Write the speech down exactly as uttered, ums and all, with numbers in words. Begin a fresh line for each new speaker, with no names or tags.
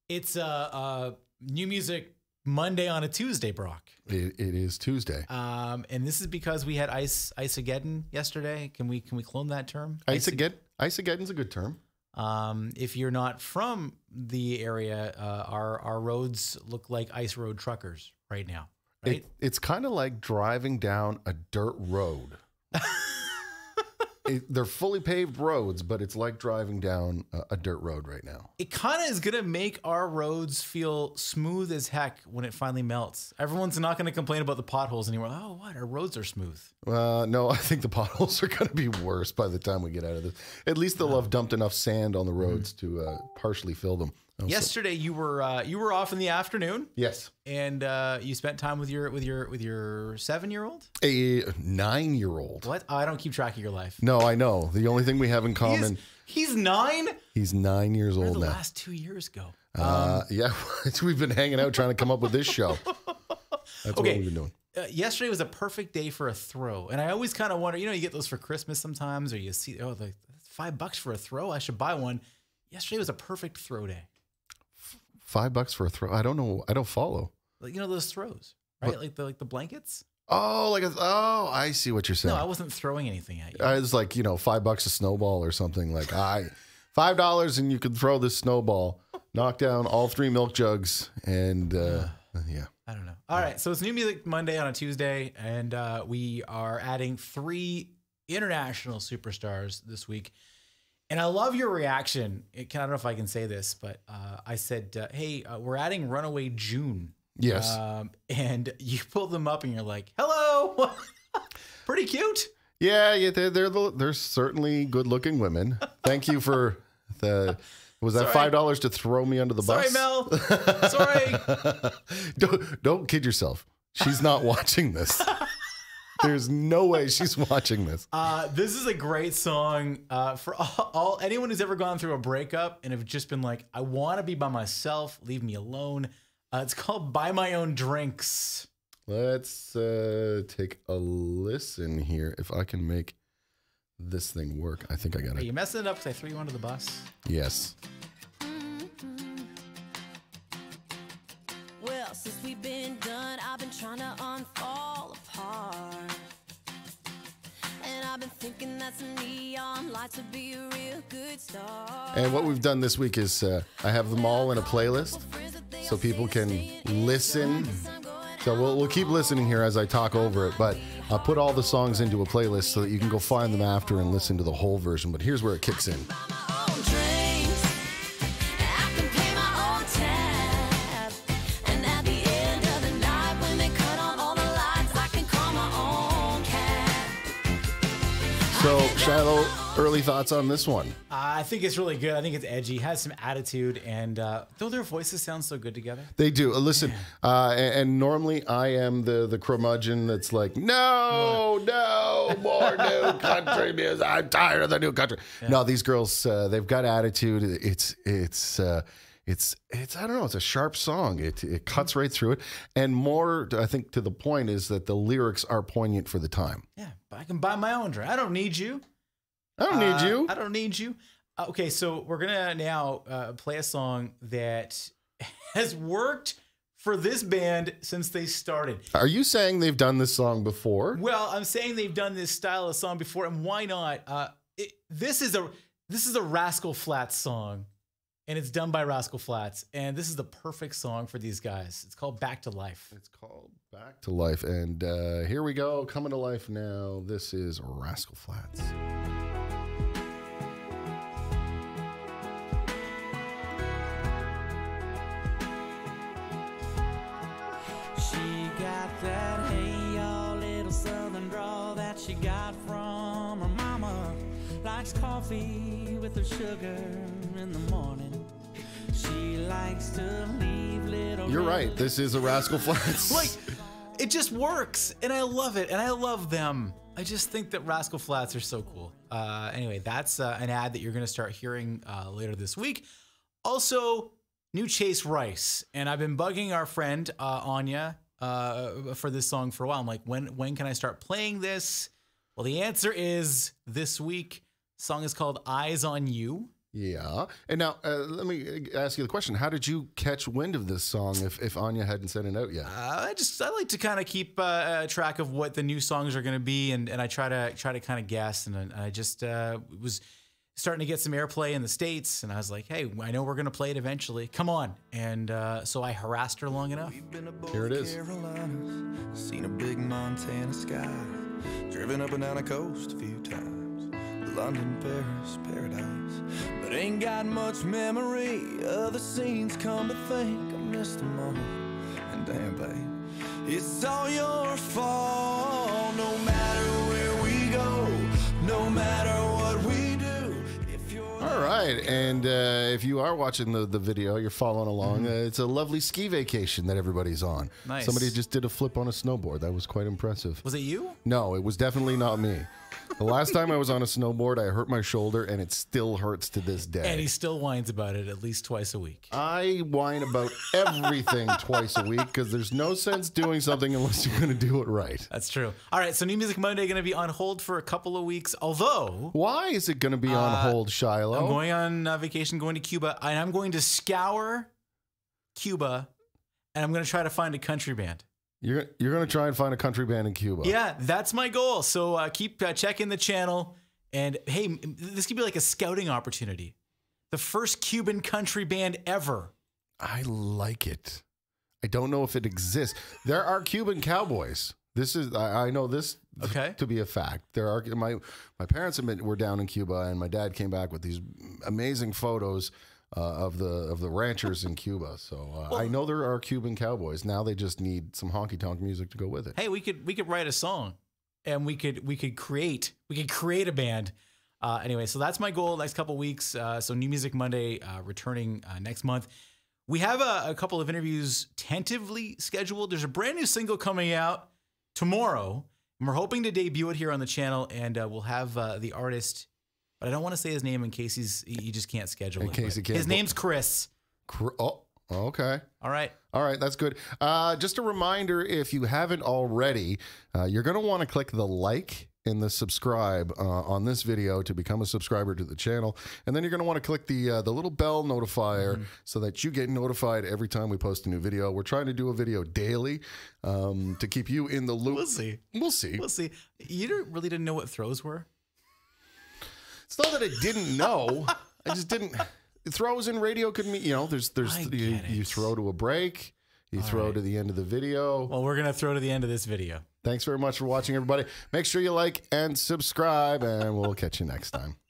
It's a uh, uh, new music Monday on a Tuesday, Brock.
It, it is Tuesday.
Um, and this is because we had ice Iceageddon yesterday. Can we can we clone that term?
Iceageddon. Iceageddon's a good term.
Um, if you're not from the area, uh, our our roads look like ice road truckers right now. Right?
It, it's kind of like driving down a dirt road. It, they're fully paved roads, but it's like driving down a, a dirt road right now.
It kind of is going to make our roads feel smooth as heck when it finally melts. Everyone's not going to complain about the potholes anymore. Oh, what? Our roads are smooth.
Uh, no, I think the potholes are going to be worse by the time we get out of this. At least they'll have dumped enough sand on the roads mm-hmm. to uh, partially fill them. Oh,
Yesterday, so. you were uh, you were off in the afternoon.
Yes,
and uh, you spent time with your with your with your seven year old,
a nine year old.
What? I don't keep track of your life.
No, I know. The only thing we have in common.
He's, he's nine.
He's nine years
Where
old
did the
now.
Last two years go.
Uh,
um,
yeah, we've been hanging out trying to come up with this show. That's
okay.
what we've been doing.
Uh, yesterday was a perfect day for a throw, and I always kind of wonder. You know, you get those for Christmas sometimes, or you see, oh, like five bucks for a throw. I should buy one. Yesterday was a perfect throw day.
Five bucks for a throw. I don't know. I don't follow.
Like, you know, those throws, right?
What?
Like the like the blankets.
Oh, like a, oh, I see what you're saying.
No, I wasn't throwing anything at you.
I was like, you know, five bucks a snowball or something. Like I, five dollars and you could throw this snowball, knock down all three milk jugs, and uh, yeah.
I don't know. All right, so it's New Music Monday on a Tuesday, and uh, we are adding three international superstars this week. And I love your reaction. It, I don't know if I can say this, but uh, I said, uh, hey, uh, we're adding Runaway June.
Yes.
Um, and you pull them up and you're like, hello. Pretty cute.
Yeah, yeah, they're, they're, they're certainly good looking women. Thank you for the, was that five dollars to throw me under the
Sorry,
bus?
Mel. Sorry.
don't, don't kid yourself. She's not watching this. There's no way she's watching this.
Uh, this is a great song uh, for all, all anyone who's ever gone through a breakup and have just been like, I want to be by myself. Leave me alone. Uh, it's called Buy My Own Drinks.
Let's uh, take a listen here. If I can make this thing work, I think I got it.
Are you messing it up because I threw you under the bus?
Yes.
Well, since we've been done, I've been trying to unfall apart. And I've been thinking that some neon lights would be a real good start.
And what we've done this week is uh, I have them all in a playlist so people can listen. So we'll, we'll keep listening here as I talk over it, but I'll put all the songs into a playlist so that you can go find them after and listen to the whole version. But here's where it kicks in. So, Shilo, early thoughts on this one?
Uh, I think it's really good. I think it's edgy, has some attitude, and uh, though their voices sound so good together.
They do. Uh, listen, uh, and, and normally I am the, the curmudgeon that's like, no, no, more new country music. I'm tired of the new country. Yeah. No, these girls, uh, they've got attitude. It's, it's, uh, It's, it's, I don't know, it's a sharp song. It, it cuts right through it. And more, I think, to the point is that the lyrics are poignant for the time.
Yeah, but I can buy my own drink. I don't need you.
I don't
uh,
need you.
I don't need you. Uh, okay, so we're going to now uh, play a song that has worked for this band since they started.
Are you saying they've done this song before?
Well, I'm saying they've done this style of song before, and why not? Uh, it, this is a this is a Rascal Flatts song. And it's done by Rascal Flatts. And this is the perfect song for these guys. It's called Back to Life.
It's called Back to Life. And uh, here we go. Coming to life now. This is Rascal Flatts.
She got that hey y'all little southern drawl that she got from her mama. Likes coffee with her sugar in the morning. She likes to leave little.
You're right. This is a Rascal Flatts.
Like, it just works, and I love it, and I love them. I just think that Rascal Flatts are so cool. Uh, anyway, that's uh, an ad that you're going to start hearing uh, later this week. Also, new Chase Rice, and I've been bugging our friend uh, Anya uh, for this song for a while. I'm like, when when can I start playing this? Well, the answer is this week. The song is called Eyes on You.
Yeah. And now, uh, let me ask you the question. How did you catch wind of this song if, if Anya hadn't sent it out yet?
Uh, I just I like to kind of keep uh, track of what the new songs are going to be, and, and I try to try to kind of guess. And I just uh, was starting to get some airplay in the States, and I was like, hey, I know we're going to play it eventually. Come on. And uh, so I harassed her long enough.
Here it is.
Carolinas, seen a big Montana sky, driven up and down the coast a few times. London, Paris, paradise, but ain't got much memory of the scenes. Come to think, I missed them all. And damn, babe, it's all your fault. No matter where we go, no matter what we do. If you're
All right, and uh, if you are watching the, the video, you're following along, mm-hmm. uh, it's a lovely ski vacation that everybody's on.
Nice.
Somebody just did a flip on a snowboard. That was quite impressive.
Was it you?
No, it was definitely not me. The last time I was on a snowboard, I hurt my shoulder, and it still hurts to this day.
And he still whines about it at least twice a week.
I whine about everything twice a week because there's no sense doing something unless you're going to do it right.
That's true. All right, so New Music Monday going to be on hold for a couple of weeks, although...
Why is it going to be on
uh,
hold, Shilo?
I'm going on uh, vacation, going to Cuba, and I'm going to scour Cuba, and I'm going to try to find a country band.
You're you're gonna try and find a country band in Cuba.
Yeah, that's my goal. So uh, keep uh, checking the channel, and hey, this could be like a scouting opportunity. The first Cuban country band ever.
I like it. I don't know if it exists. There are Cuban cowboys. This is I, I know this
okay.
to be a fact. There are my my parents admit were down in Cuba, and my dad came back with these amazing photos. Uh, of the of the ranchers in Cuba, so uh, well, I know there are Cuban cowboys. Now they just need some honky tonk music to go with it.
Hey, we could we could write a song, and we could we could create we could create a band. Uh, anyway, so that's my goal. Next couple weeks. Uh, so New Music Monday uh, returning uh, next month. We have a, a couple of interviews tentatively scheduled. There's a brand new single coming out tomorrow, and we're hoping to debut it here on the channel. And uh, we'll have uh, the artist. But I don't want to say his name in case he's he just can't schedule
in
it.
Case he can't.
His name's Chris.
Oh, okay.
All right.
All right, that's good. Uh, just a reminder, if you haven't already, uh, you're going to want to click the like and the subscribe uh, on this video to become a subscriber to the channel. And then you're going to want to click the uh, the little bell notifier mm-hmm. so that you get notified every time we post a new video. We're trying to do a video daily um, to keep you in the loop.
We'll see.
We'll see.
We'll see. You really didn't know what throws were?
It's not that I didn't know. I just didn't. Throws in radio could mean, you know, there's, there's, you, you throw to a break, you All throw right. to the end of the video.
Well, we're going to throw to the end of this video.
Thanks very much for watching, everybody. Make sure you like and subscribe, and we'll catch you next time.